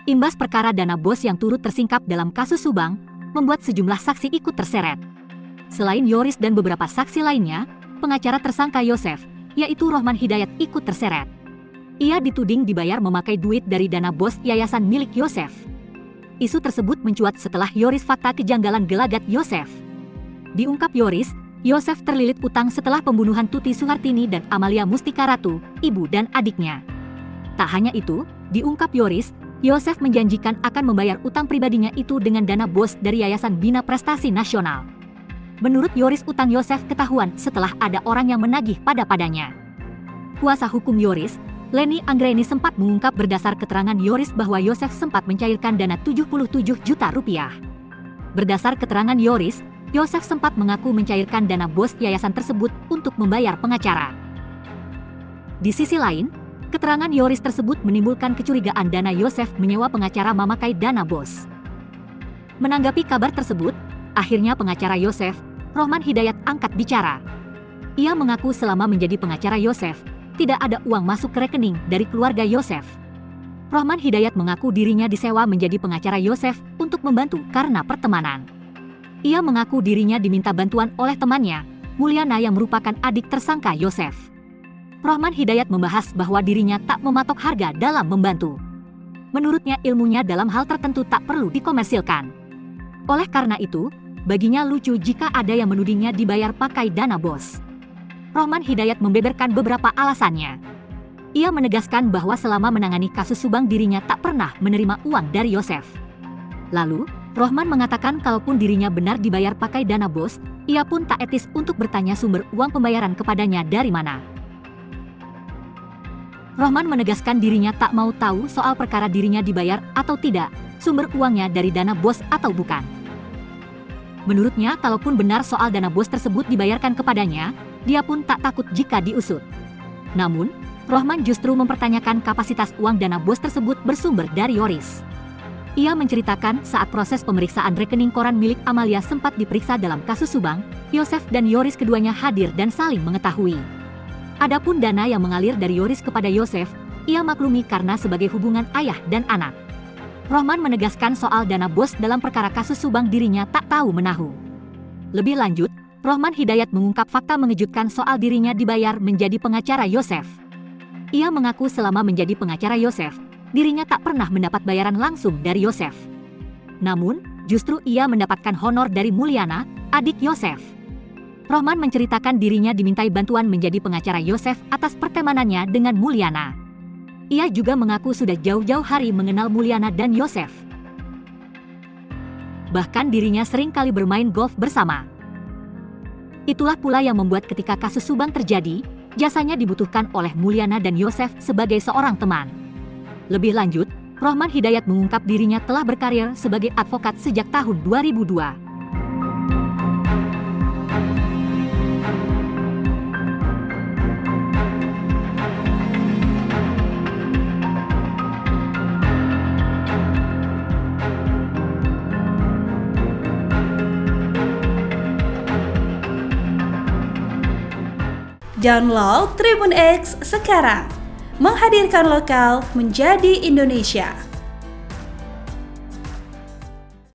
Imbas perkara dana BOS yang turut tersingkap dalam kasus Subang, membuat sejumlah saksi ikut terseret. Selain Yoris dan beberapa saksi lainnya, pengacara tersangka Yosef, yaitu Rohman Hidayat, ikut terseret. Ia dituding dibayar memakai duit dari dana BOS yayasan milik Yosef. Isu tersebut mencuat setelah Yoris fakta kejanggalan gelagat Yosef. Diungkap Yoris, Yosef terlilit utang setelah pembunuhan Tuti Suhartini dan Amalia Mustika Ratu, ibu dan adiknya. Tak hanya itu, diungkap Yoris, Yosef menjanjikan akan membayar utang pribadinya itu dengan dana BOS dari Yayasan Bina Prestasi Nasional. Menurut Yoris, utang Yosef ketahuan setelah ada orang yang menagih padanya. Kuasa hukum Yoris, Leni Anggraini, sempat mengungkap berdasar keterangan Yoris bahwa Yosef sempat mencairkan dana 77 juta rupiah. Berdasar keterangan Yoris, Yosef sempat mengaku mencairkan dana BOS yayasan tersebut untuk membayar pengacara. Di sisi lain, keterangan Yoris tersebut menimbulkan kecurigaan dana Yosef menyewa pengacara memakai dana BOS. Menanggapi kabar tersebut, akhirnya pengacara Yosef, Rohman Hidayat, angkat bicara. Ia mengaku selama menjadi pengacara Yosef, tidak ada uang masuk ke rekening dari keluarga Yosef. Rohman Hidayat mengaku dirinya disewa menjadi pengacara Yosef untuk membantu karena pertemanan. Ia mengaku dirinya diminta bantuan oleh temannya, Mulyana, yang merupakan adik tersangka Yosef. Rohman Hidayat membahas bahwa dirinya tak mematok harga dalam membantu. Menurutnya ilmunya dalam hal tertentu tak perlu dikomersilkan. Oleh karena itu, baginya lucu jika ada yang menudingnya dibayar pakai dana BOS. Rohman Hidayat membeberkan beberapa alasannya. Ia menegaskan bahwa selama menangani kasus Subang dirinya tak pernah menerima uang dari Yosef. Lalu, Rohman mengatakan kalaupun dirinya benar dibayar pakai dana BOS, ia pun tak etis untuk bertanya sumber uang pembayaran kepadanya dari mana. Rohman menegaskan dirinya tak mau tahu soal perkara dirinya dibayar atau tidak, sumber uangnya dari dana BOS atau bukan. Menurutnya, kalaupun benar soal dana BOS tersebut dibayarkan kepadanya, dia pun tak takut jika diusut. Namun, Rohman justru mempertanyakan kapasitas uang dana BOS tersebut bersumber dari Yoris. Ia menceritakan saat proses pemeriksaan rekening koran milik Amalia sempat diperiksa dalam kasus Subang, Yosef dan Yoris keduanya hadir dan saling mengetahui. Adapun dana yang mengalir dari Yoris kepada Yosef, ia maklumi karena sebagai hubungan ayah dan anak. Rohman menegaskan soal dana BOS dalam perkara kasus Subang dirinya tak tahu menahu. Lebih lanjut, Rohman Hidayat mengungkap fakta mengejutkan soal dirinya dibayar menjadi pengacara Yosef. Ia mengaku selama menjadi pengacara Yosef, dirinya tak pernah mendapat bayaran langsung dari Yosef. Namun, justru ia mendapatkan honor dari Mulyana, adik Yosef. Rohman menceritakan dirinya dimintai bantuan menjadi pengacara Yosef atas pertemanannya dengan Mulyana. Ia juga mengaku sudah jauh-jauh hari mengenal Mulyana dan Yosef. Bahkan dirinya sering kali bermain golf bersama. Itulah pula yang membuat ketika kasus Subang terjadi, jasanya dibutuhkan oleh Mulyana dan Yosef sebagai seorang teman. Lebih lanjut, Rohman Hidayat mengungkap dirinya telah berkarir sebagai advokat sejak tahun 2002. Download Tribun X sekarang, menghadirkan lokal menjadi Indonesia.